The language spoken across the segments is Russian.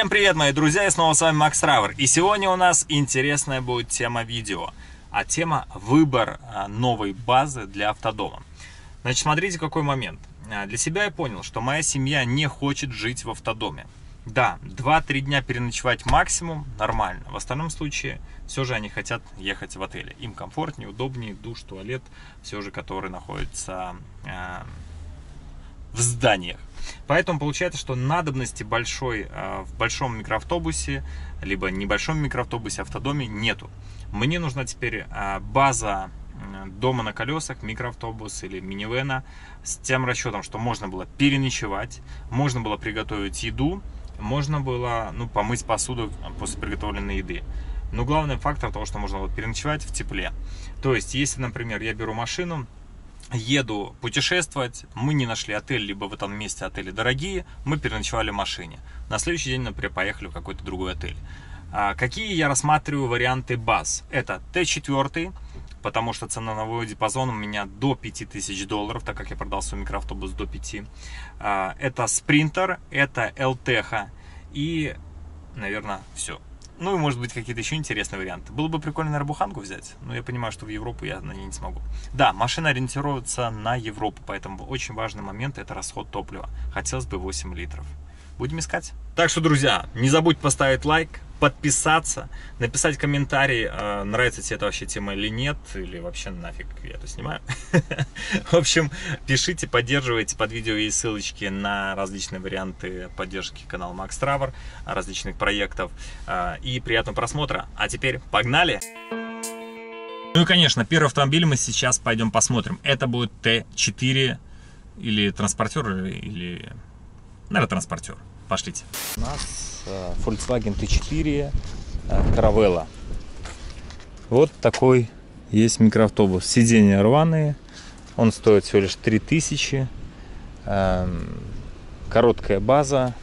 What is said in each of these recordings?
Всем привет, мои друзья, и снова с вами Макс Травер. И сегодня у нас интересная будет тема видео. А тема выбор новой базы для автодома. Значит, смотрите, какой момент. Для себя я понял, что моя семья не хочет жить в автодоме. Да, 2-3 дня переночевать максимум, нормально. В остальном случае, все же они хотят ехать в отеле. Им комфортнее, удобнее, душ, туалет, все же, который находится в зданиях. Поэтому получается, что надобности в большом микроавтобусе, либо небольшом микроавтобусе, автодоме нету. Мне нужна теперь база дома на колесах, микроавтобус или минивэна, с тем расчетом, что можно было переночевать, можно было приготовить еду, можно было помыть посуду после приготовленной еды. Но главный фактор того, что можно было переночевать в тепле. То есть, если, например, я беру машину, еду путешествовать, мы не нашли отель, либо в этом месте отели дорогие, мы переночевали в машине. На следующий день, например, поехали в какой-то другой отель. Какие я рассматриваю варианты баз? Это Т4, потому что ценовой диапазон у меня до $5000, так как я продал свой микроавтобус до 5. Это Спринтер, это ЛТХ и, наверное, все. Ну и может быть какие-то еще интересные варианты. Было бы прикольно, наверное, буханку взять, но я понимаю, что в Европу я на ней не смогу. Да, машина ориентируется на Европу, поэтому очень важный момент — это расход топлива. Хотелось бы 8 литров. Будем искать. Так что, друзья, не забудь поставить лайк, подписаться, написать комментарий, нравится тебе эта вообще тема или нет, или вообще нафиг я это снимаю. В общем, пишите, поддерживайте, под видео есть ссылочки на различные варианты поддержки канала Макс Травер, различных проектов, и приятного просмотра. А теперь погнали! Ну и, конечно, первый автомобиль мы сейчас пойдем посмотрим. Это будет Т4 или транспортер, или, наверное, транспортер. Пошлите. У нас Volkswagen T4 Caravella. Вот такой есть микроавтобус. Сиденья рваные. Он стоит всего лишь 3000. Короткая база.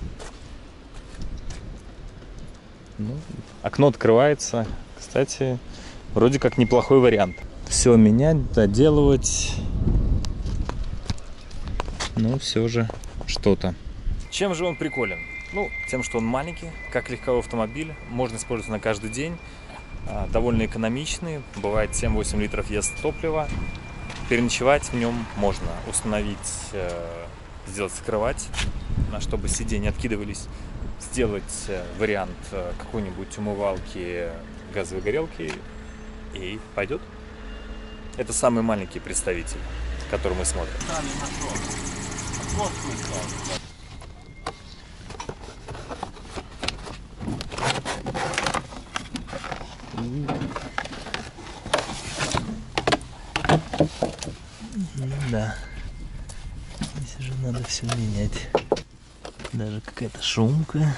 Окно открывается. Кстати, вроде как неплохой вариант. Все менять, доделывать. Но все же что-то. Чем же он приколен? Тем, что он маленький, как легковой автомобиль, можно использовать на каждый день, довольно экономичный, бывает 7-8 литров ест топлива, переночевать в нем можно, установить, сделать кровать, чтобы сиденья откидывались, сделать вариант какой-нибудь умывалки, газовой горелки, и пойдет. Это самый маленький представитель, который мы смотрим. Да, здесь уже надо все менять. Даже какая-то шумка.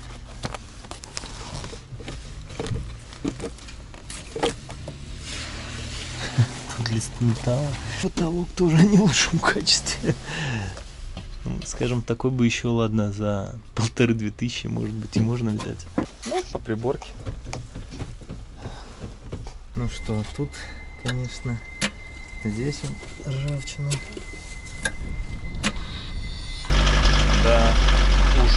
Тут лист металла. Потолок тоже не в лучшем качестве. Скажем, такой бы еще, ладно, за 1500-2000, может быть, и можно взять. По приборке. Ну что, тут, конечно, здесь ржавчина. Да, уж.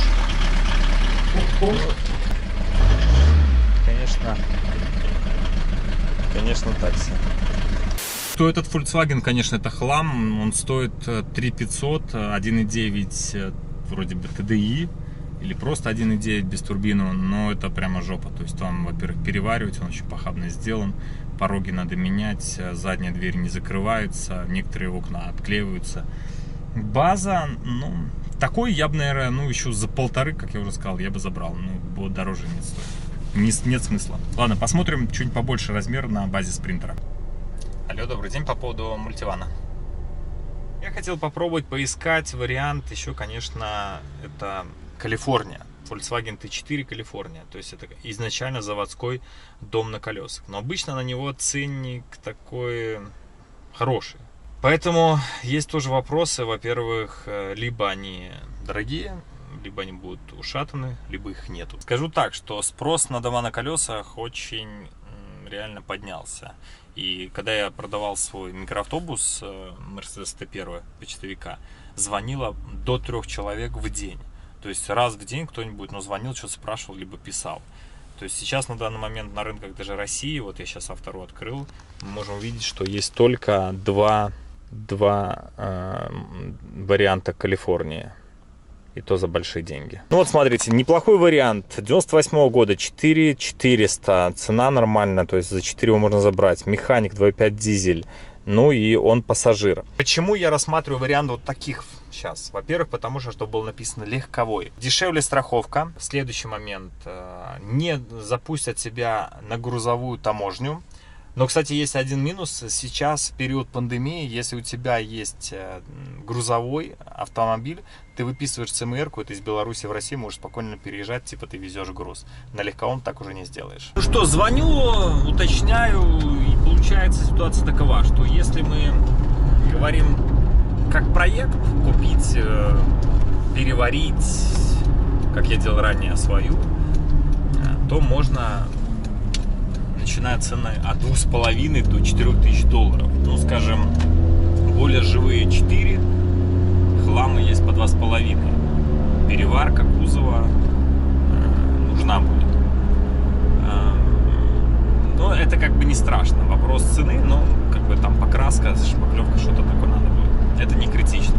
Конечно, такси. Что этот Volkswagen, конечно, это хлам. Он стоит 3500, 1.9 вроде бы TDI. Или просто 1.9 без турбины, но это прямо жопа. То есть там, во-первых, переваривать, он очень похабно сделан. Пороги надо менять, задняя дверь не закрывается, некоторые окна отклеиваются. База, такой я бы, наверное, еще за 1500, как я уже сказал, я бы забрал. Дороже нет стоит. Нет смысла. Ладно, посмотрим чуть побольше размер на базе Спринтера. Алло, добрый день, по поводу мультивана. Я хотел попробовать поискать вариант еще, конечно, это Калифорния, Volkswagen T4 Калифорния, то есть это изначально заводской дом на колесах, но обычно на него ценник такой хороший. Поэтому есть тоже вопросы, во-первых, либо они дорогие, либо они будут ушатаны, либо их нету. Скажу так, что спрос на дома на колесах очень реально поднялся. И когда я продавал свой микроавтобус Mercedes T1 почтовика, звонило до 3 человек в день. То есть раз в день кто-нибудь звонил, что-то спрашивал, либо писал. То есть сейчас на данный момент на рынках даже России, вот я сейчас Авто.ру открыл, мы можем увидеть, что есть только два варианта Калифорнии. И то за большие деньги. Ну вот смотрите, неплохой вариант. 98 года, 4400. Цена нормальная, то есть за 4 его можно забрать. Механик 2.5 дизель. Ну и он пассажир. Почему я рассматриваю вариант вот таких сейчас? Во-первых, потому что было написано легковой. Дешевле страховка. Следующий момент. Не запустят себя на грузовую таможню. Но, кстати, есть один минус. Сейчас, в период пандемии, если у тебя есть грузовой автомобиль, ты выписываешь ЦМР-ку, ты из Беларуси в Россию можешь спокойно переезжать, типа ты везешь груз. На легковом так уже не сделаешь. Ну что, звоню, уточняю, и получается ситуация такова, что если мы говорим как проект, купить, переварить, как я делал ранее, свою, то можно... Начиная цены от 2500 до 4000 долларов. Ну, скажем, более живые 4, хламы есть по 2,5. Переварка кузова нужна будет. Но это как бы не страшно. Вопрос цены, но как бы там покраска, шпаклевка, что-то такое надо будет. Это не критично.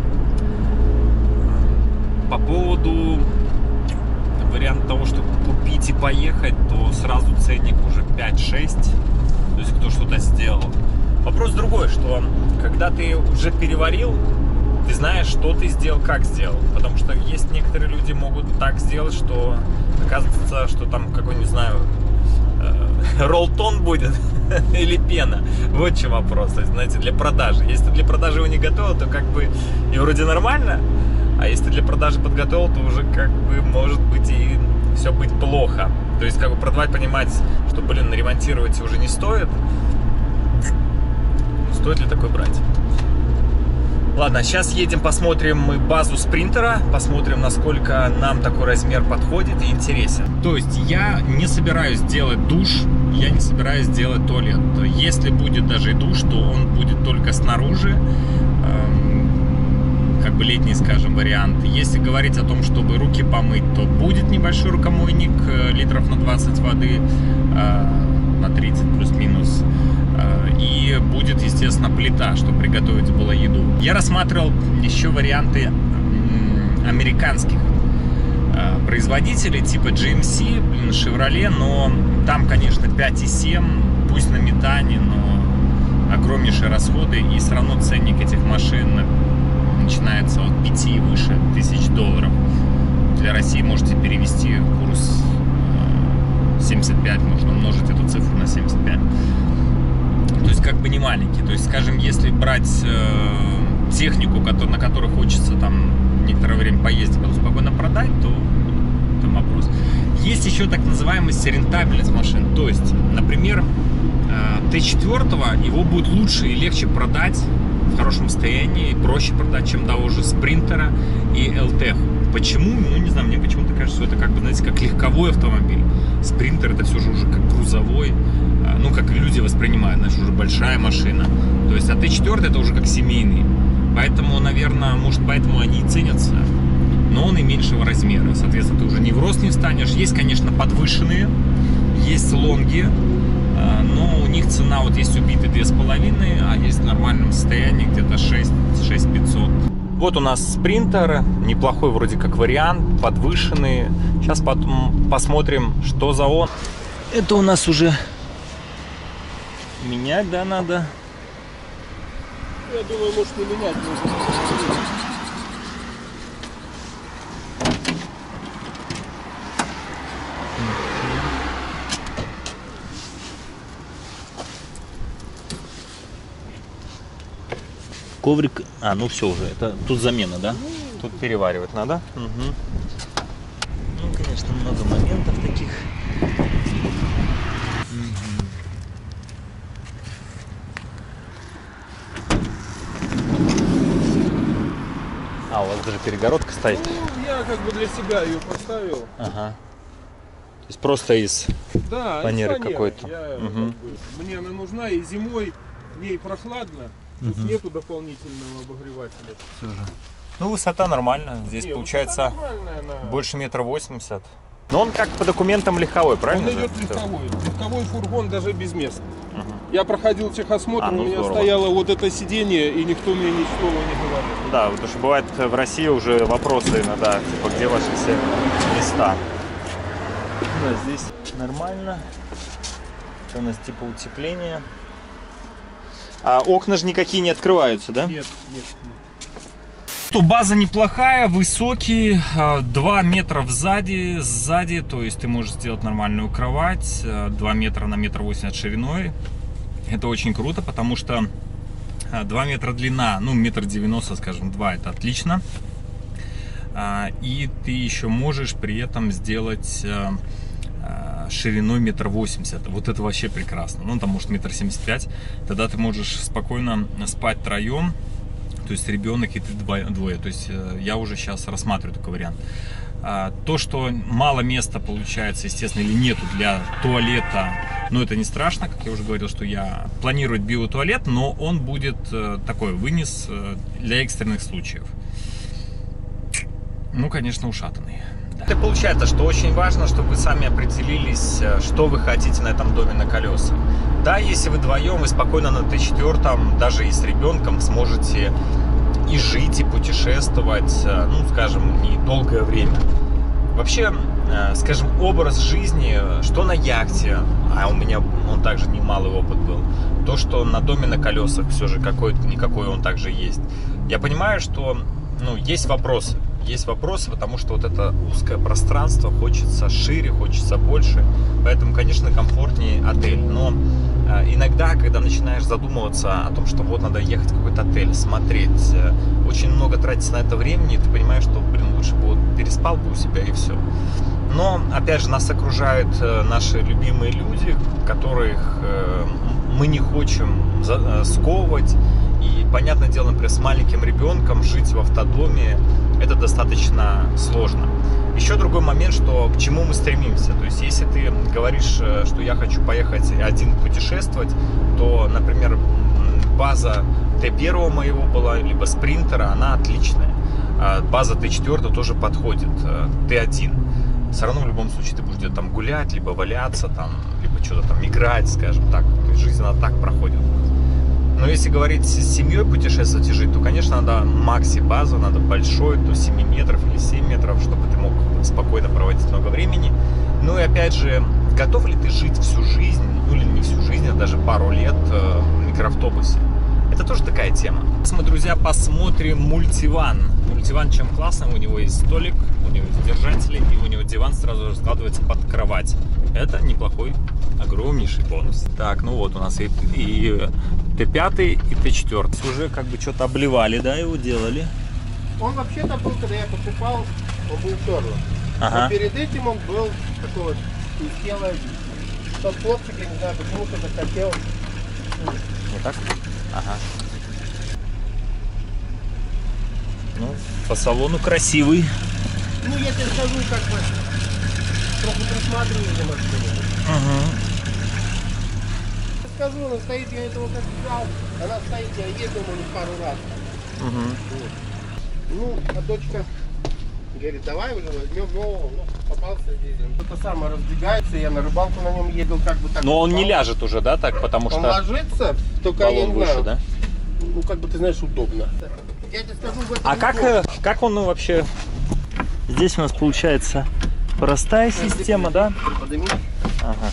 По поводу варианта того, чтобы купить и поехать, то сразу ценник уже 5-6, то есть кто что-то сделал. Вопрос другой, что когда ты уже переварил, ты знаешь, что ты сделал, как сделал. Потому что есть некоторые люди могут так сделать, что оказывается, что там какой, не знаю, роллтон будет или пена. Вот в чем вопрос. То есть, знаете, для продажи. Если ты для продажи его не готовил, то как бы и вроде нормально. А если ты для продажи подготовил, то уже как бы может быть и все быть плохо. То есть как бы продавать, понимать, что, блин, ремонтировать уже не стоит. Стоит ли такой брать? Ладно, сейчас едем, посмотрим мы базу спринтера, посмотрим, насколько нам такой размер подходит и интересен. То есть я не собираюсь делать душ, я не собираюсь делать туалет. Если будет даже и душ, то он будет только снаружи. Как бы летний, скажем, вариант. Если говорить о том, чтобы руки помыть, то будет небольшой рукомойник, литров на 20 воды, на 30 плюс-минус. И будет, естественно, плита, чтобы приготовить было еду. Я рассматривал еще варианты американских производителей, типа GMC, Chevrolet, но там, конечно, 5,7, пусть на метане, но огромнейшие расходы, и все равно ценник этих машин начинается от 5 и выше тысяч долларов. Для России можете перевести курс 75, можно умножить эту цифру на 75. То есть как бы не маленький. То есть, скажем, если брать технику, на которой хочется там некоторое время поездить, потом спокойно продать, то там вопрос. Есть еще так называемая рентабельность машин. То есть, например, Т4 его будет лучше и легче продать в хорошем состоянии, проще продать, чем того же спринтера и ЛТ. Почему? Ну, не знаю, мне почему-то кажется, что это как бы, знаете, как легковой автомобиль. Спринтер это все же уже как грузовой, ну, как люди воспринимают, знаешь, уже большая машина. То есть, а Т4 это уже как семейный. Поэтому, наверное, может, поэтому они и ценятся. Но он и меньшего размера. Соответственно, ты уже не в рост не встанешь. Есть, конечно, подвышенные, есть лонги. Но у них цена, вот есть убитый 2,5, а есть в нормальном состоянии где-то 6500. Вот у нас спринтер, неплохой вроде как вариант, подвышенный. Сейчас потом посмотрим, что за он. Это у нас уже менять, да, надо? Я думаю, может не менять. Коврик, ну все уже, это тут замена, да? Тут переваривать надо. Угу. Ну, конечно, много моментов таких. А, у вас даже перегородка стоит? Ну, я как бы для себя ее поставил. Ага. То есть просто из фанеры какой-то. Мне она нужна, и зимой в ней прохладно. Тут нету дополнительного обогревателя. Все же. Ну, высота нормальная. Здесь Не, получается нормальная, больше 1,80 м. Но он как по документам легковой, правильно? Он идет же? легковой. Легковой фургон даже без мест. Я проходил техосмотр, ну у меня здорово. стояло вот это сиденье, и никто мне ни слова не говорил. Да, потому что бывает в России уже вопросы иногда, типа, где ваши все места. Да, здесь нормально. Это у нас типа утепление. А окна же никакие не открываются, да? Нет, нет, нет. Что база неплохая, высокий, 2 метра сзади, то есть ты можешь сделать нормальную кровать, 2 метра на 1,80 м шириной. Это очень круто, потому что 2 метра длина, ну 1,90 м, скажем, 2, это отлично. И ты еще можешь при этом сделать шириной 1,80 м. Вот это вообще прекрасно. Ну там может 1,75 м. Тогда ты можешь спокойно спать втроем. То есть ребенок и ты двое. То есть я уже сейчас рассматриваю такой вариант. То, что мало места получается, естественно, или нету для туалета, но это не страшно. Как я уже говорил, что я планирую биотуалет, но он будет такой вынес для экстренных случаев. Ну, конечно, ушатанный. Да. Получается, что очень важно, чтобы вы сами определились, что вы хотите на этом доме на колесах. Да, если вы вдвоем, вы спокойно на Т4, даже и с ребенком, сможете и жить, и путешествовать, ну, скажем, недолгое время. Вообще, скажем, образ жизни, что на яхте, а у меня он также немалый опыт был, то, что на доме на колесах все же какой-никакой он также есть. Я понимаю, что, ну, есть вопросы, потому что вот это узкое пространство хочется шире, хочется больше, поэтому, конечно, комфортнее отель. Но иногда, когда начинаешь задумываться о том, что вот надо ехать в какой-то отель, смотреть, очень много тратить на это времени, ты понимаешь, что, блин, лучше бы вот переспал бы у себя и все. Но, опять же, нас окружают наши любимые люди, которых мы не хотим сковывать. И, понятное дело, например, с маленьким ребенком жить в автодоме это достаточно сложно. Еще другой момент, что к чему мы стремимся. То есть, если ты говоришь, что я хочу поехать один путешествовать, то, например, база Т1 моего была, либо Спринтера, она отличная. База Т4 тоже подходит, Т1. Все равно в любом случае ты будешь где-то там гулять, либо валяться, там, либо что-то там играть, скажем так. То есть жизнь она так проходит. Но если говорить с семьей путешествовать и жить, то, конечно, надо макси-базу, надо большой, до 7 метров или 7 метров, чтобы ты мог спокойно проводить много времени. Ну и опять же, готов ли ты жить всю жизнь, ну или не всю жизнь, а даже пару лет в микроавтобусе? Это тоже такая тема. Сейчас мы, друзья, посмотрим мультиван. Мультиван чем классный, у него есть столик, у него есть держатели, и у него диван сразу раскладывается под кровать. Это неплохой, огромнейший бонус. Так, ну вот у нас и Т5, и Т4. Уже как бы что-то обливали, да, его делали. Он вообще-то был, когда я покупал, он был черным. Ага. Но перед этим он был такой вот белый. Тот хлопчик, я не знаю, почему-то захотел. Вот так? Ага. Ну, по салону красивый. Ну, я тебе скажу, как бы, просто присматриваю за машиной. Ага. Скажу, она стоит, я этого как взял, она стоит, я ездил на них пару раз. Угу. Вот. Ну, а дочка говорит, давай уже возьмем нового, ну, попался здесь. Это самое разбегается, я на рыбалку на нем ездил, как бы так. Но он не ляжет уже, да, так, потому что он ложится, только я не выше, знаю. да? Ну, как бы, ты знаешь, удобно. Я тебе скажу, в этом А как он вообще? Здесь у нас получается простая система, да? Подними. Ага.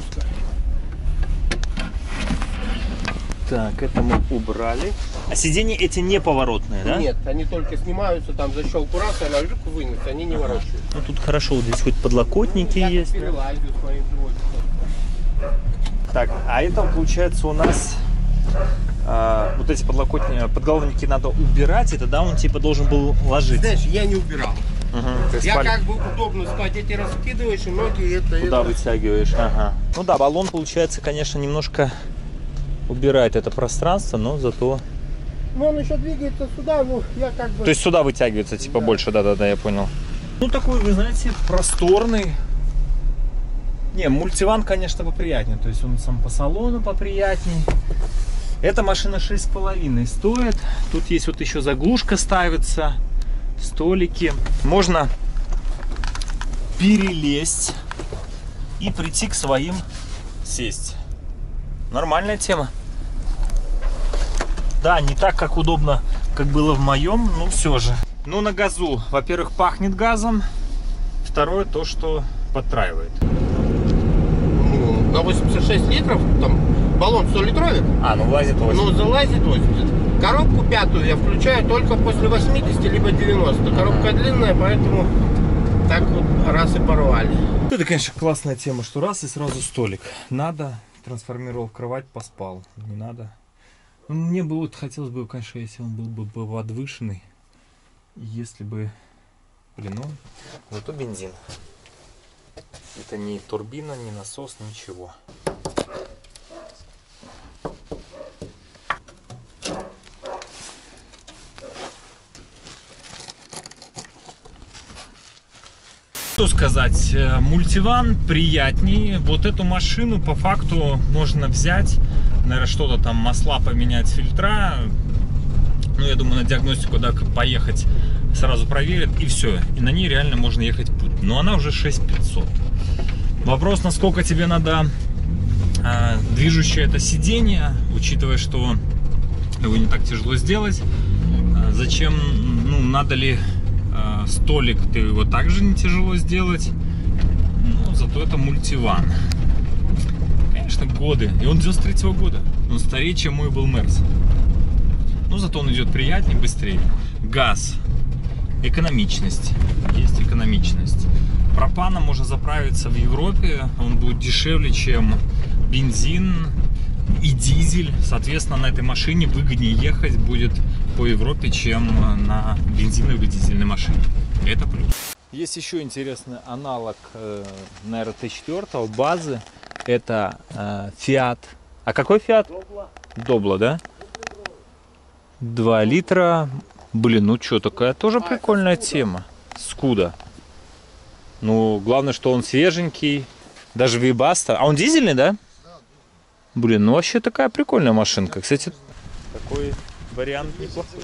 Так, это мы убрали. А сиденья эти не поворотные, да? Нет, они только снимаются, там защелку раз, и она жук вынес, они не ворочаются. Ну тут хорошо, вот здесь хоть подлокотники Я есть. перелазю с моим животиком. Так, а это получается у нас вот эти подголовники надо убирать, и тогда он типа должен был ложиться. Знаешь, я не убирал. Угу. Я как бы удобно спать, эти раскидываешь, и ноги Туда вытягиваешь, ага. Ну да, баллон получается, конечно, немножко убирает это пространство, но зато... Ну он еще двигается сюда, ну я как бы... То есть сюда вытягивается, типа, да. больше, да-да-да, я понял. Ну такой, вы знаете, просторный. Не, мультиван, конечно, поприятнее, то есть он сам по салону поприятней. Эта машина 6,5 стоит. Тут есть вот еще заглушка ставится. столики. Можно перелезть и прийти к своим сесть. Нормальная тема. Да, не так, как удобно, как было в моем, но все же. Ну, на газу, во-первых, пахнет газом. Второе, то, что подтраивает. Ну, на 86 литров, там, баллон 100-литровик. А, ну влазит 80. Ну, залазит 80. Коробку пятую я включаю только после 80 либо 90. Коробка длинная, поэтому так вот раз и порвали. Это, конечно, классная тема, что раз и сразу столик. Надо, трансформировал в кровать, поспал. Не надо. Ну, мне бы вот хотелось бы, конечно, если он был бы подвышенный. Если бы... Блин, ну... Зато бензин. Это не турбина, не насос, ничего. Что сказать, мультиван приятнее. Вот эту машину по факту можно взять, наверное, что-то там, масла поменять, фильтра. Ну, я думаю, на диагностику, да, поехать, сразу проверят, и все. И на ней реально можно ехать в путь. Но она уже 6500. Вопрос, насколько тебе надо движущее это сиденье, учитывая, что его не так тяжело сделать. Зачем, ну, надо ли столик, ты его также не тяжело сделать. Ну, зато это мультиван. Конечно, годы. И он 93-го года. Он старее, чем мой был Мерс. Но зато он идет приятнее, быстрее. Газ. Экономичность. Есть экономичность. Пропаном можно заправиться в Европе. Он будет дешевле, чем бензин и дизель. Соответственно, на этой машине выгоднее ехать будет по Европе, чем на бензиновой или дизельной машине. Это плюс. Есть еще интересный аналог, наверное, Т4 базы. Это Fiat. А какой Fiat? Добла, да? 2 литра. Блин, ну что, такая тоже прикольная тема. Скуда. Ну, главное, что он свеженький. Даже Вибаста. А он дизельный, да? Блин, ну вообще такая прикольная машинка. Кстати, такой вариант неплохой.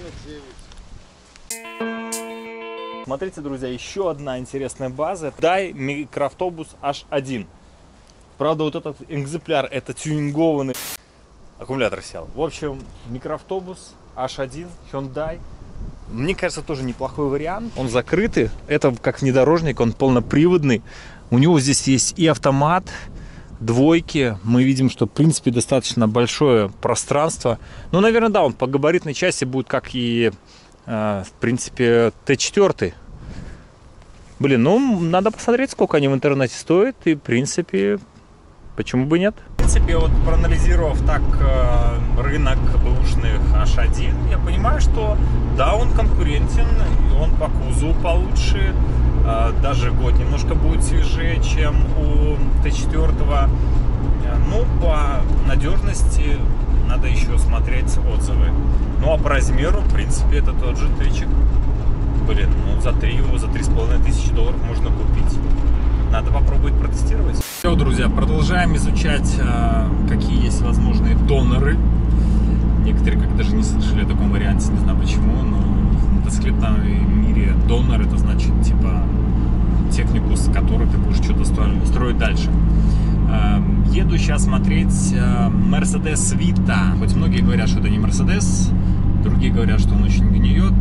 Смотрите, друзья, еще одна интересная база. Hyundai микроавтобус H1. Правда, вот этот экземпляр, это тюнингованный. Аккумулятор сел. В общем, микроавтобус H1, Hyundai. Мне кажется, тоже неплохой вариант. Он закрытый. Это как внедорожник, он полноприводный. У него здесь есть и автомат, двойки. Мы видим, что, в принципе, достаточно большое пространство. Ну, наверное, да, он по габаритной части будет, как и, в принципе, Т4. Блин, ну, надо посмотреть, сколько они в интернете стоят. И, в принципе, почему бы нет? В принципе, вот проанализировав так рынок бэушных H1, я понимаю, что да, он конкурентен, и он по кузову получше. Даже год немножко будет свежее, чем у Т4. Ну, по надежности надо еще смотреть отзывы. Ну, а по размеру, в принципе, это тот же Т4. Блин, ну за 3 его, за $3500 можно купить. Надо попробовать протестировать. Все, друзья, продолжаем изучать, какие есть возможные доноры. Некоторые как даже не слышали о таком варианте, не знаю почему, но в мотоциклетном мире донор — это значит типа технику, с которой ты будешь что-то строить дальше. Еду сейчас смотреть Mercedes Vito. Хоть многие говорят, что это не Mercedes, другие говорят, что он очень гниет,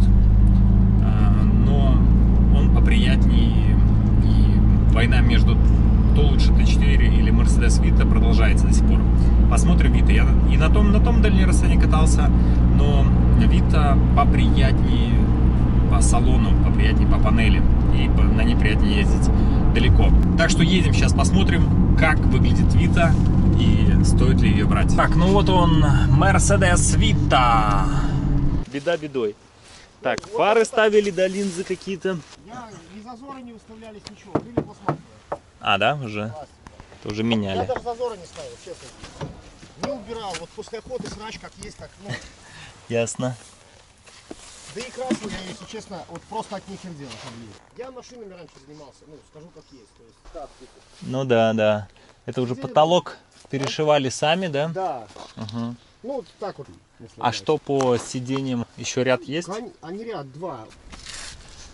но он поприятнее. И война между кто лучше, Т4 или Mercedes Vito, продолжается до сих пор. Посмотрим Vito. Я и на том дальнем расстоянии катался, но Vito поприятнее по салону, поприятнее по панели, и на ней приятнее ездить далеко. Так что едем, сейчас посмотрим, как выглядит Vito и стоит ли ее брать. Так, ну вот он, Mercedes Vito. Беда бедой. Так, фары ставили, да, линзы какие-то. Ни зазоры не выставлялись, ничего. Были пластмассовые. А, да, уже? Это уже меняли. Я даже зазоры не ставил, честно. Не убирал. Вот после охоты срач как есть, так, ну. Ясно. Да и красил я, если честно, вот просто от них делал. Я машинами раньше занимался, ну, скажу как есть. То есть, так, ну да, да. Это уже потолок перешивали сами, да? Да. Угу. Ну, вот так вот. А что по сиденьям? Еще ряд есть? Они ряд, два.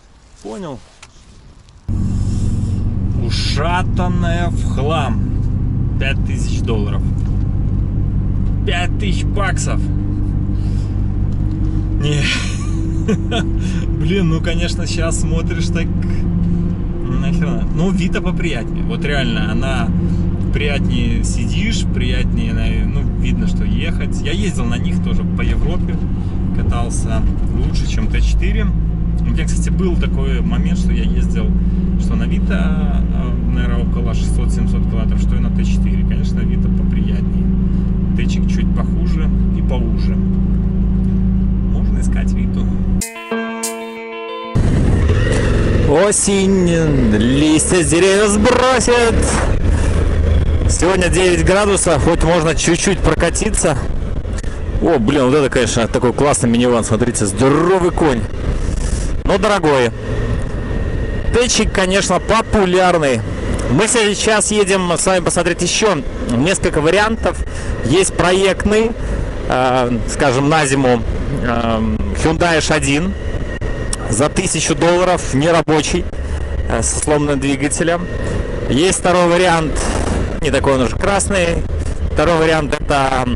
понял. Ушатанная в хлам. $5000. 5000 баксов. Не. Блин, ну конечно сейчас смотришь так. Нахера. Ну, Вита поприятнее. Вот реально, она приятнее сидишь, приятнее, ну, видно, что ехать. Я ездил на них тоже по Европе, катался лучше, чем Т4. У меня, кстати, был такой момент, что я ездил, что на Вита, наверное, около 600-700 километров, что и на Т4. Конечно, Вита поприятнее. Т-чик чуть похуже и поуже. Можно искать Виту. Осень, листья с деревьев сбросит. Сегодня 9 градусов, хоть можно чуть-чуть прокатиться. О, блин, вот это, конечно, такой классный миниван, смотрите, здоровый конь. Но дорогой. Т-чик, конечно, популярный. Мы сейчас едем с вами посмотреть еще несколько вариантов. Есть проектный, скажем, на зиму Hyundai H1 за $1000, нерабочий, со сломанным двигателем. Есть второй вариант, не такой он уже красный. Второй вариант это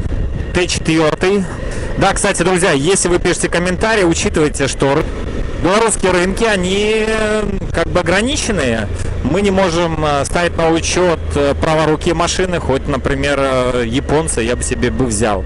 Т4. Да, кстати, друзья, если вы пишете комментарии, учитывайте, что белорусские рынки, они как бы ограниченные. Мы не можем ставить на учет права руки машины, хоть, например, японца я бы себе взял.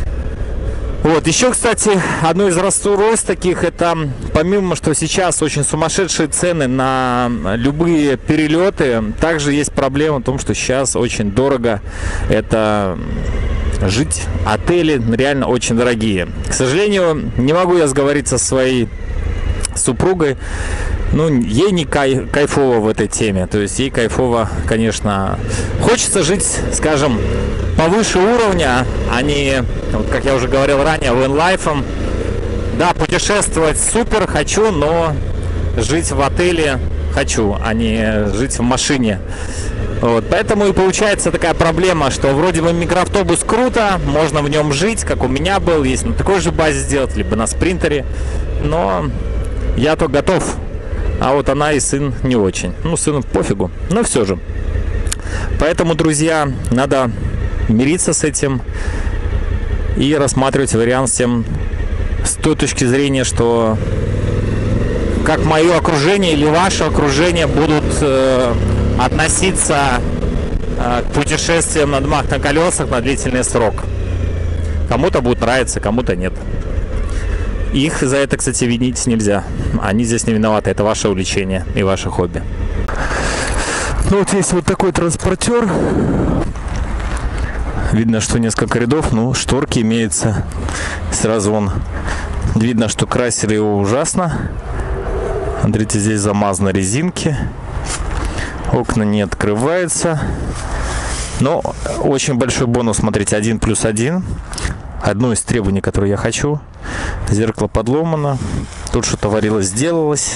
Вот, еще, кстати, одно из расстройств таких, это, помимо, что сейчас очень сумасшедшие цены на любые перелеты, также есть проблема в том, что сейчас очень дорого это жить. Отели реально очень дорогие. К сожалению, не могу я сговориться со своей супругой. Ну, ей не кайфово в этой теме. То есть ей кайфово, конечно, хочется жить, скажем, повыше уровня, а не, вот, как я уже говорил ранее, ван-лайфом. Да, путешествовать супер хочу, но жить в отеле хочу, а не жить в машине. Вот, поэтому и получается такая проблема, что вроде бы микроавтобус круто, можно в нем жить, как у меня был, есть на такой же базе сделать, либо на спринтере, но я-то готов, а вот она и сын не очень. Ну, сыну пофигу, но все же. Поэтому, друзья, надо мириться с этим и рассматривать вариант всем с той точки зрения, что как мое окружение или ваше окружение будут относиться к путешествиям на домах на колесах на длительный срок. Кому-то будет нравиться, кому-то нет. Их за это, кстати, винить нельзя. Они здесь не виноваты. Это ваше увлечение и ваше хобби. Ну вот есть вот такой транспортер. Видно, что несколько рядов, ну, шторки имеются. Сразу вон видно, что красили его ужасно. Смотрите, здесь замазаны резинки. Окна не открываются. Но очень большой бонус, смотрите, 1+1. Одно из требований, которое я хочу. Зеркало подломано. Тут что-то варилось, сделалось.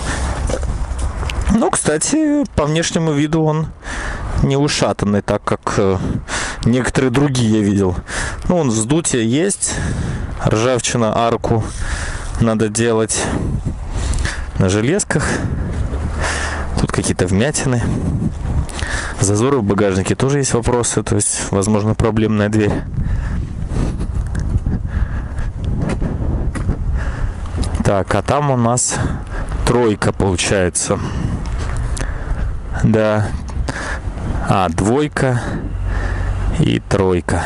Ну, кстати, по внешнему виду он не ушатанный, так как некоторые другие я видел. Ну, он вздутие есть. Ржавчина, арку надо делать на железках. Тут какие-то вмятины. Зазоры в багажнике тоже есть вопросы. То есть, возможно, проблемная дверь. Так, а там у нас тройка получается. Да. Двойка и тройка.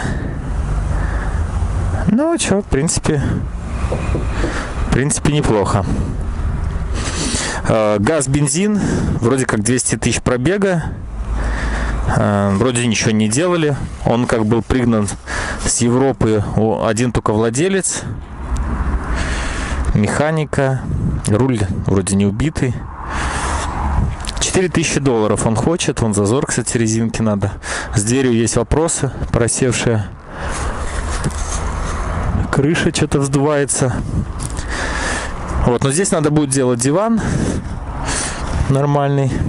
Ну, что, в принципе, неплохо. Газ, бензин, вроде как 200 тысяч пробега. Вроде ничего не делали. Он как был пригнан с Европы, один только владелец. Механика. Руль вроде не убитый. $4000 он хочет. Вон зазор, кстати, резинки надо. С дверью есть вопросы, просевшие. Крыша что-то вздувается. Вот, но здесь надо будет делать диван нормальный.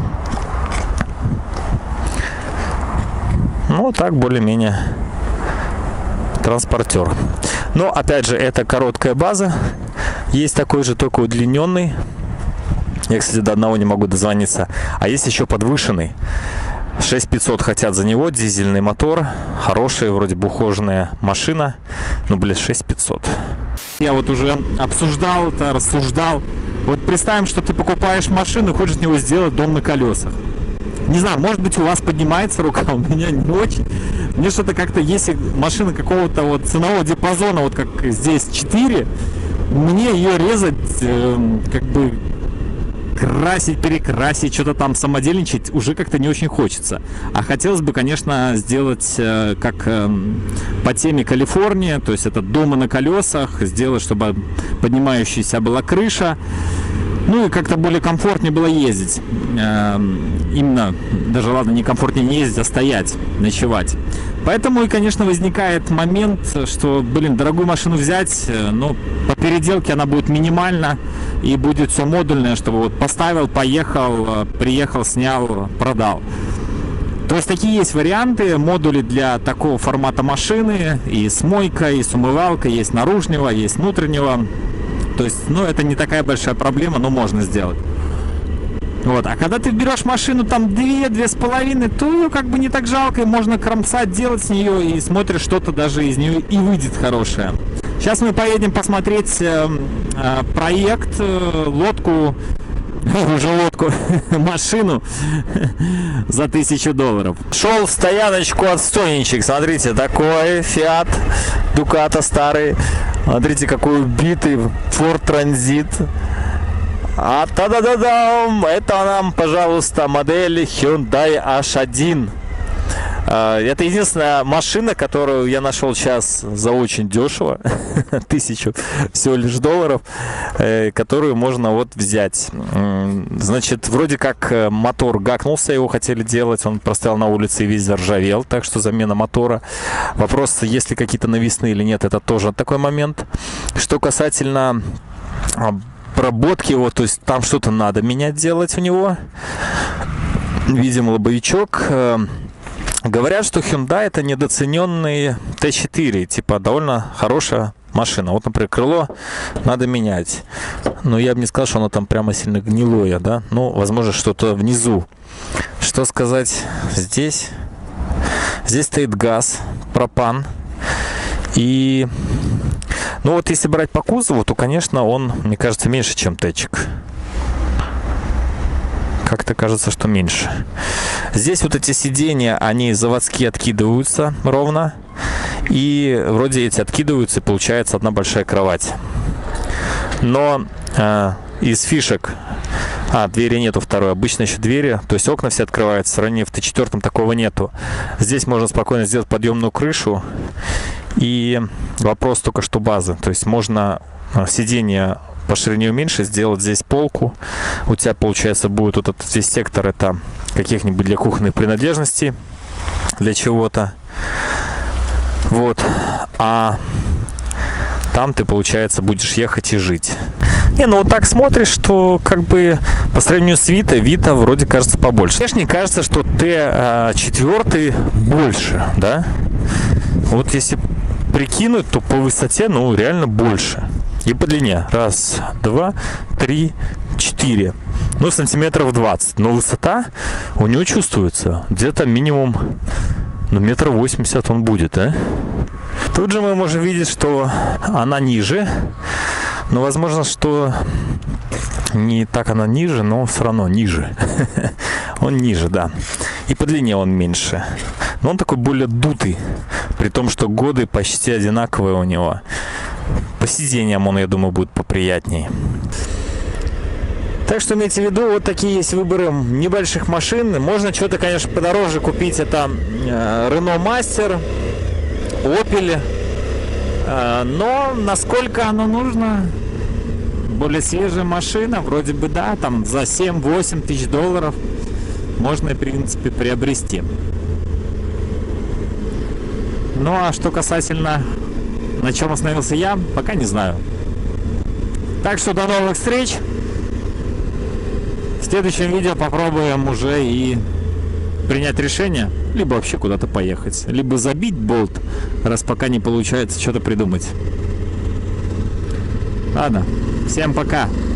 Ну, так более-менее транспортер. Но, опять же, это короткая база. Есть такой же, только удлиненный. Я, кстати, до одного не могу дозвониться. А есть еще подвышенный. 6500 хотят за него, дизельный мотор, хорошая, вроде бы ухоженная машина. Ну, блин, 6500. Я вот уже обсуждал это, рассуждал. Вот представим, что ты покупаешь машину и хочешь из него сделать дом на колесах. Не знаю, может быть, у вас поднимается рука, у меня не очень. Мне что-то как-то, если машина какого-то вот ценового диапазона, вот как здесь 4, мне ее резать, как бы красить, перекрасить, что-то там самодельничать уже как-то не очень хочется. А хотелось бы, конечно, сделать как по теме Калифорния, то есть это дома на колесах, сделать, чтобы поднимающаяся была крыша. Ну и как-то более комфортнее было ездить. Именно, даже ладно, не комфортнее не ездить, а стоять, ночевать. Поэтому и, конечно, возникает момент, что, блин, дорогую машину взять, но по переделке она будет минимальна и будет все модульное, чтобы вот поставил, поехал, приехал, снял, продал. То есть такие есть варианты, модули для такого формата машины, и с мойкой, и с умывалкой, есть наружного, есть внутреннего. То есть, ну, это не такая большая проблема, но можно сделать. Вот. А когда ты берешь машину там 2-2,5, то ее как бы не так жалко, и можно кромсать, делать с нее, и смотришь, что-то даже из нее и выйдет хорошее. Сейчас мы поедем посмотреть проект, лодку, уже лодку, машину за $1000. Шел в стояночку отстойничек. Смотрите, такой Fiat Ducato старый. Смотрите, какой убитый Ford Transit. А та-да-да-дам! Это нам, пожалуйста, модель Hyundai H1. Это единственная машина, которую я нашел сейчас за очень дешево, 1000 всего лишь долларов, которую можно вот взять. Значит, вроде как мотор гакнулся, его хотели делать, он простоял на улице и весь заржавел, так что замена мотора. Вопрос, есть ли какие-то навесные или нет, это тоже такой момент. Что касательно обработки его, то есть там что-то надо менять, делать у него. Видим лобовичок. Говорят, что Hyundai это недооцененный T4, типа довольно хорошая машина. Вот, например, крыло надо менять. Но я бы не сказал, что оно там прямо сильно гнилое, да? Ну, возможно, что-то внизу. Что сказать здесь? Здесь стоит газ, пропан. И, ну вот если брать по кузову, то, конечно, он, мне кажется, меньше, чем T-чик. Как-то кажется, что меньше. Здесь вот эти сиденья, они заводские откидываются ровно. И вроде эти откидываются, и получается одна большая кровать. Но из фишек... двери нету второй. Обычно еще двери, то есть окна все открываются. В сравнении в Т4 такого нету. Здесь можно спокойно сделать подъемную крышу. И вопрос только что базы. То есть можно сиденье по ширине уменьшить, сделать здесь полку. У тебя, получается, будет вот этот весь сектор, это каких-нибудь для кухонных принадлежностей, для чего-то. Вот. А там ты, получается, будешь ехать и жить. Не, ну вот так смотришь, что как бы по сравнению с Vito вроде кажется побольше. Конечно, кажется, что Т4 больше, да? Вот если прикинуть, то по высоте, ну, реально больше. И по длине. 1, 2, 3, 4. Ну, сантиметров 20. Но высота у него чувствуется. Где-то минимум, ну, 1,80 м он будет, а? Тут же мы можем видеть, что она ниже. Но возможно, что не так она ниже, но все равно ниже. Он ниже, да. И по длине он меньше. Но он такой более дутый. При том, что годы почти одинаковые у него. По сиденьям он, я думаю, будет поприятней. Так что имейте в виду, вот такие есть выборы небольших машин. Можно что-то, конечно, подороже купить. Это Renault Master, Opel. Но насколько оно нужно? Более свежая машина, вроде бы, да, там за 7-8 тысяч долларов можно, в принципе, приобрести. Ну, а что касательно, на чем остановился я, пока не знаю. Так что до новых встреч. В следующем видео попробуем уже и принять решение, либо вообще куда-то поехать, либо забить болт, раз пока не получается что-то придумать. Ладно, всем пока.